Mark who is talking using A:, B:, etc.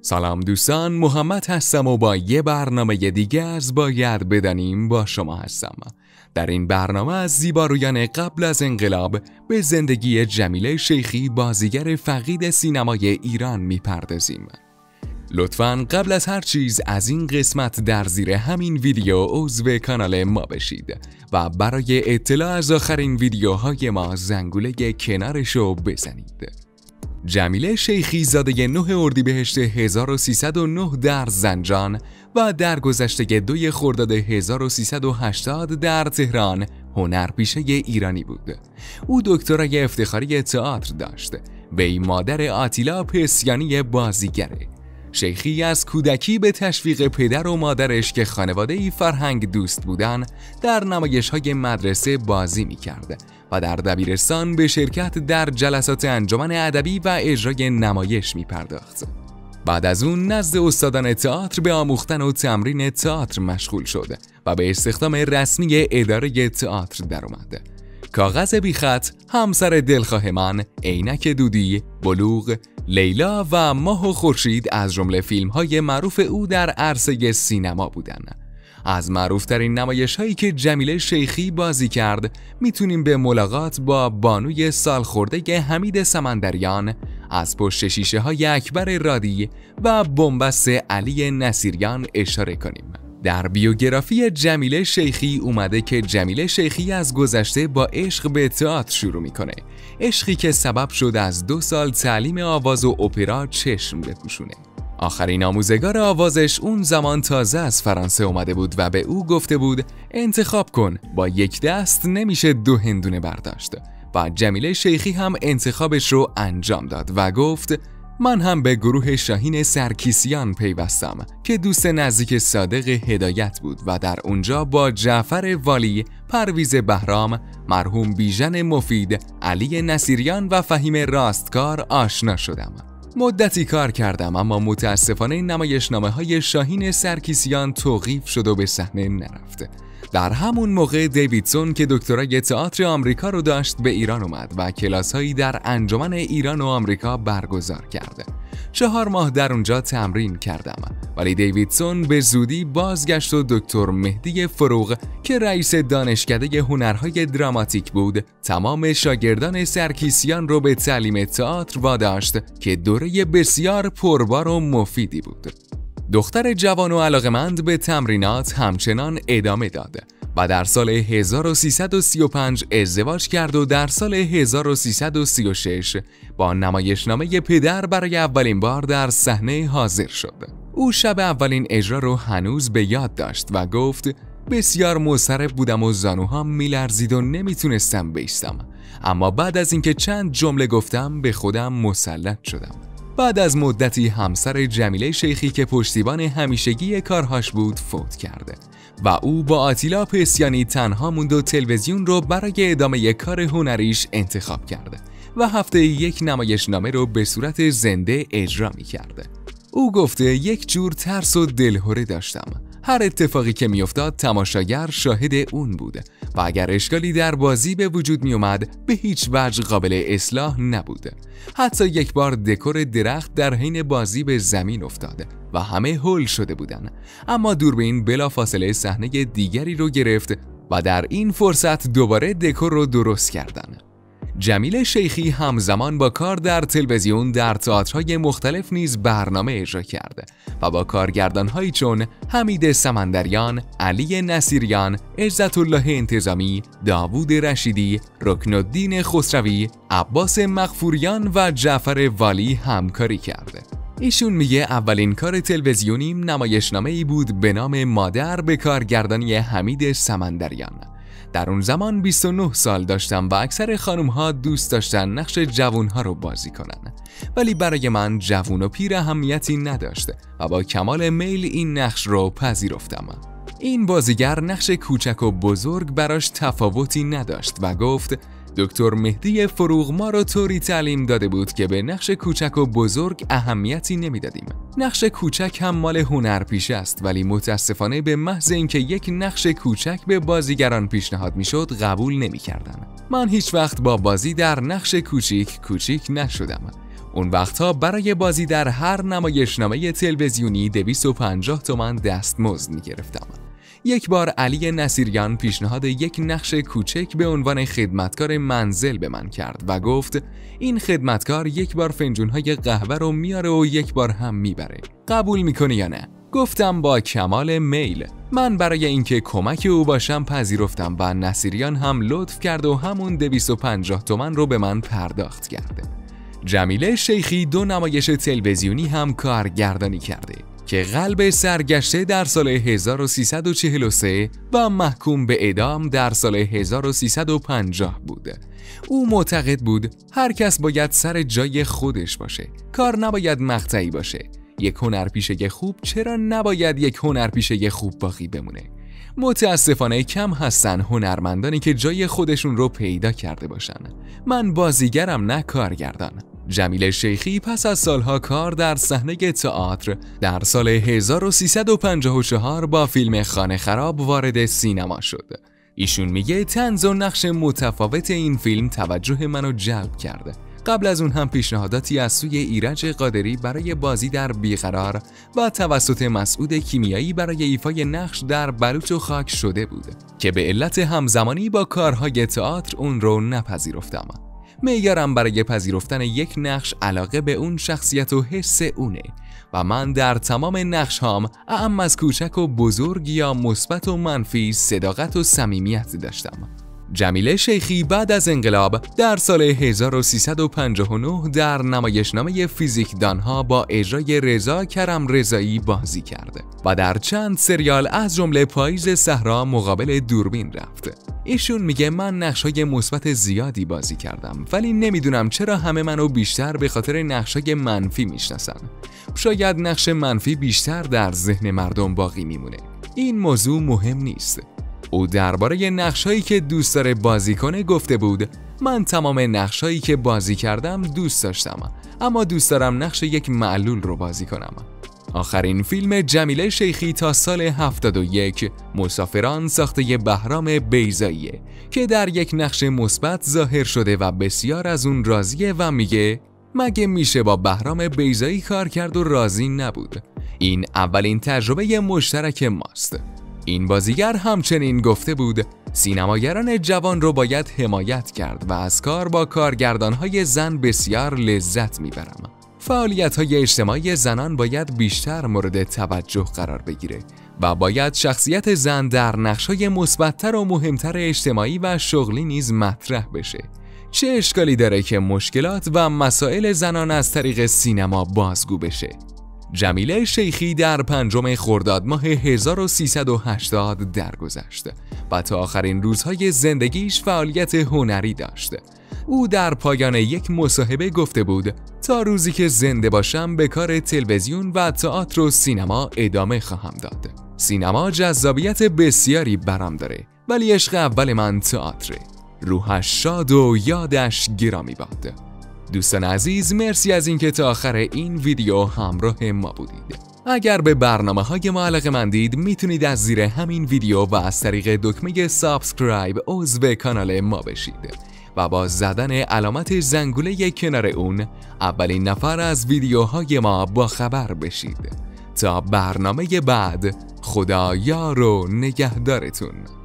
A: سلام دوستان، محمد هستم و با یه برنامه دیگه از باید بدانیم با شما هستم. در این برنامه از زیبارویان قبل از انقلاب به زندگی جمیله شیخی، بازیگر فقید سینمای ایران میپردازیم. لطفاً قبل از هر چیز از این قسمت در زیر همین ویدیو عضو کانال ما بشید و برای اطلاع از آخرین ویدیوهای ما زنگوله کنارشو بزنید. جمیله شیخی زاده 9 اردیبهشت 1309 در زنجان و در گذشته 2 خرداد 1380 در تهران هنرپیشه ایرانی بود. او دکترای افتخاری تئاتر داشت. وی مادر آتیلا پسیانی بازیگره. شیخی از کودکی به تشویق پدر و مادرش که خانواده‌ای فرهنگ دوست بودن در نمایش‌های مدرسه بازی می‌کرد و در دبیرستان به شرکت در جلسات انجمن ادبی و اجرای نمایش می‌پرداخت. بعد از اون نزد استادان تئاتر به آموختن و تمرین تئاتر مشغول شد و به استخدام رسمی اداره تئاتر درآمد. کاغذ بیخط، همسر دلخواه من، عینک دودی، بلوغ، لیلا و ماه و خورشید از جمله فیلم‌های معروف او در عرصه سینما بودند. از معروف‌ترین نمایش‌هایی که جمیله شیخی بازی کرد میتونیم به ملاقات با بانوی سالخورده حمید سمندریان، از پشت شیشه‌های اکبر رادی و بنبست علی نصیریان اشاره کنیم. در بیوگرافی جمیله شیخی اومده که جمیله شیخی از گذشته با عشق به تئاتر شروع میکنه، عشقی که سبب شد از 2 سال تعلیم آواز و اپرا چشم بپوشونه. آخرین آموزگار آوازش اون زمان تازه از فرانسه اومده بود و به او گفته بود انتخاب کن، با یک دست نمیشه 2 هندونه برداشت. و جمیله شیخی هم انتخابش رو انجام داد و گفت من هم به گروه شاهین سرکیسیان پیوستم که دوست نزدیک صادق هدایت بود و در اونجا با جعفر والی، پرویز بهرام، مرحوم بیژن مفید، علی نصیریان و فهیم راستکار آشنا شدم. مدتی کار کردم اما متاسفانه نمایشنامه‌های شاهین سرکیسیان توقیف شد و به صحنه نرفت. در همون موقع دیویدسون که دکترای تئاتر آمریکا رو داشت به ایران اومد و کلاس‌هایی در انجمن ایران و آمریکا برگزار کرد. 4 ماه در اونجا تمرین کردم، ولی دیویدسون به زودی بازگشت و دکتر مهدی فروغ که رئیس دانشکده هنرهای دراماتیک بود، تمام شاگردان سرکیسیان رو به تعلیم تئاتر واداشت که دوره بسیار پربار و مفیدی بود. دختر جوان و علاقمند به تمرینات همچنان ادامه داد و در سال 1335 ازدواج کرد و در سال 1336 با نمایشنامه پدر برای اولین بار در صحنه حاضر شد. او شب اولین اجرا رو هنوز به یاد داشت و گفت بسیار مضطرب بودم و زانوهام میلرزید و نمیتونستم بایستم، اما بعد از اینکه چند جمله گفتم به خودم مسلط شدم. بعد از مدتی همسر جمیله شیخی که پشتیبان همیشگی کارهاش بود فوت کرده و او با آتیلا پسیانی تنها موند و تلویزیون رو برای ادامه کار هنریش انتخاب کرده و هفته 1 نمایشنامه رو به صورت زنده اجرا می کرده. او گفته یک جور ترس و دلهره داشتم. هر اتفاقی که میافتاد تماشاگر شاهد اون بود و اگر اشکالی در بازی به وجود می اومد به هیچ وجه قابل اصلاح نبود. حتی یک بار دکور درخت در حین بازی به زمین افتاد و همه هول شده بودن، اما دوربین بلافاصله صحنه دیگری رو گرفت و در این فرصت دوباره دکور رو درست کردن. جمیله شیخی همزمان با کار در تلویزیون در تئاترهای مختلف نیز برنامه اجرا کرده و با کارگردان‌هایی چون حمید سمندریان، علی نصیریان، عزت الله انتظامی، داوود رشیدی، رکنالدین خسروی، عباس مغفوریان و جعفر والی همکاری کرده. ایشون میگه اولین کار تلویزیونیم نمایشنامه‌ای بود به نام مادر به کارگردانی حمید سمندریان. در اون زمان 29 سال داشتم و اکثر خانم‌ها دوست داشتن نقش جوان‌ها رو بازی کنن، ولی برای من جوان و پیر اهمیتی نداشت و با کمال میل این نقش رو پذیرفتم. این بازیگر نقش کوچک و بزرگ براش تفاوتی نداشت و گفت دکتر مهدی فروغ ما رو طوری تعلیم داده بود که به نقش کوچک و بزرگ اهمیتی نمیدادیم. نقش کوچک هم مال هنرپیشه است، ولی متاسفانه به محض اینکه یک نقش کوچک به بازیگران پیشنهاد میشد قبول نمیکردن. من هیچ وقت با بازی در نقش کوچیک نشدم. اون وقتها برای بازی در هر نمایشنامه تلویزیونی 250 تومان دستمزد می‌گرفتم. یک بار علی نصیریان پیشنهاد یک نقش کوچک به عنوان خدمتکار منزل به من کرد و گفت این خدمتکار یک بار فنجون‌های قهوه رو میاره و یک بار هم میبره. قبول میکنی یا نه؟ گفتم با کمال میل. من برای اینکه کمک او باشم پذیرفتم و نصیریان هم لطف کرد و همون 250 تومان رو به من پرداخت کرده. جمیله شیخی 2 نمایش تلویزیونی هم کارگردانی کرده که قلب سرگشته در سال 1343 و محکوم به اعدام در سال 1350 بود. او معتقد بود هر کس باید سر جای خودش باشه، کار نباید مقطعی باشه. یک هنرپیشه خوب چرا نباید یک هنرپیشه خوب باقی بمونه؟ متاسفانه کم هستن هنرمندانی که جای خودشون رو پیدا کرده باشن. من بازیگرم نه کارگردان. جمیله شیخی پس از سالها کار در صحنه تئاتر در سال 1354 با فیلم خانه خراب وارد سینما شد. ایشون میگه طنز و نقش متفاوت این فیلم توجه منو جلب کرده. قبل از اون هم پیشنهاداتی از سوی ایرج قادری برای بازی در بیقرار و توسط مسعود کیمیایی برای ایفای نقش در بلوچ و خاک شده بود که به علت همزمانی با کارهای تئاتر اون رو نپذیرفتم. معیارم برای پذیرفتن یک نقش علاقه به اون شخصیت و حس اونه و من در تمام نقش هام اعم از کوچک و بزرگ یا مثبت و منفی صداقت و صمیمیت داشتم. جمیله شیخی بعد از انقلاب در سال 1359 در نمایشنامه فیزیکدانها با اجرای رضا کرم رضایی بازی کرد و در چند سریال از جمله پاییز صحرا مقابل دوربین رفت. ایشون میگه من نقشای مثبت زیادی بازی کردم ولی نمیدونم چرا همه منو بیشتر به خاطر نقشای منفی میشناسن. شاید نقش منفی بیشتر در ذهن مردم باقی میمونه. این موضوع مهم نیست. او درباره نقشایی که دوست داره بازی کنه گفته بود من تمام نقشایی که بازی کردم دوست داشتم اما دوست دارم نقش یک معلول رو بازی کنم. آخرین فیلم جمیله شیخی تا سال 71 مسافران ساخته بهرام بیضاییه که در یک نقش مثبت ظاهر شده و بسیار از اون راضیه و میگه مگه میشه با بهرام بیضایی کار کرد و راضی نبود؟ این اولین تجربه مشترک ماست. این بازیگر همچنین گفته بود سینماگران جوان رو باید حمایت کرد و از کار با کارگردانهای زن بسیار لذت میبرم. فعالیت‌های اجتماعی زنان باید بیشتر مورد توجه قرار بگیره و باید شخصیت زن در نقش‌های مثبت‌تر و مهمتر اجتماعی و شغلی نیز مطرح بشه. چه اشکالی داره که مشکلات و مسائل زنان از طریق سینما بازگو بشه؟ جمیله شیخی در 5 خرداد ماه 1380 درگذشت و تا آخرین روزهای زندگیش فعالیت هنری داشت. او در پایان یک مصاحبه گفته بود تا روزی که زنده باشم به کار تلویزیون و تئاتر و سینما ادامه خواهم داد. سینما جذابیت بسیاری برام داره ولی عشق اول من تئاتره. روحش شاد و یادش گرامی باد. دوستان عزیز مرسی از اینکه تا آخر این ویدیو همراه ما بودید. اگر به برنامه‌های ما علاقه‌مندید میتونید از زیر همین ویدیو و از طریق دکمه سابسکرایب عضو کانال ما بشید و با زدن علامت زنگوله کنار اون اولین نفر از ویدیوهای ما با خبر بشید. تا برنامه بعد، خدا یار و نگهدارتون.